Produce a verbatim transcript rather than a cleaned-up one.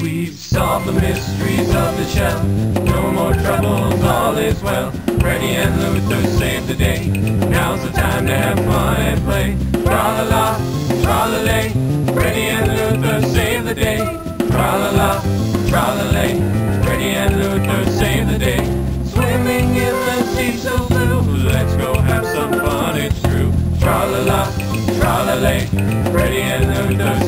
We've solved the mysteries of the shell. No more troubles, all is well. Freddi and Luther saved the day. Now's the time to have fun and play. Tra-la-la, tra-la-lay. Freddi and Luther saved the day. Tra-la-la, tra-la-lay. Freddi and Luther saved the day. Swimming in the sea so blue. Let's go have some fun, it's true. Tra-la-la, tra-la-lay. Freddi and Luther